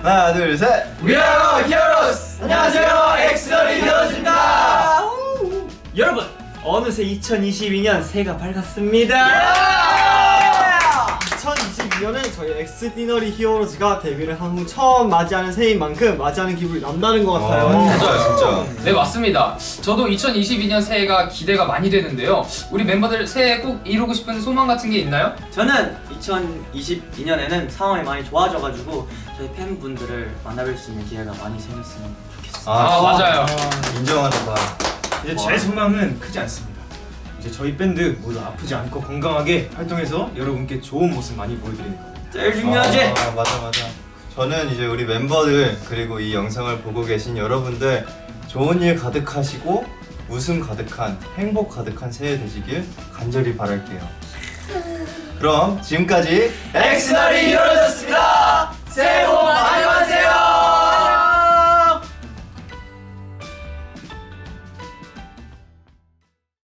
하나 둘 셋. We are heroes. 안녕하세요, 엑스너리 히어로즈입니다. 여러분, 어느새 2022년 새해가 밝았습니다. 2022년은 저희 엑스디너리 히어로즈가 데뷔를 한 후 처음 맞이하는 새해인 만큼 맞이하는 기분이 남다른 것 같아요. 진짜 진짜. 네, 맞습니다. 저도 2022년 새해가 기대가 많이 되는데요. 우리 멤버들 새해 꼭 이루고 싶은 소망 같은 게 있나요? 저는 2022년에는 상황이 많이 좋아져가지고 저희 팬분들을 만나뵐 수 있는 기회가 많이 생겼으면 좋겠어요. 맞아요. 인정하는 바. 이제 제 소망은 크지 않습니다. 이제 저희 밴드 모두 아프지 않고 건강하게 활동해서 여러분께 좋은 모습 많이 보여드리는 겁니다. 제일 중요하지? 맞아. 저는 이제 우리 멤버들 그리고 이 영상을 보고 계신 여러분들 좋은 일 가득하시고 웃음 가득한 행복 가득한 새해 되시길 간절히 바랄게요. 그럼 지금까지 엑스너리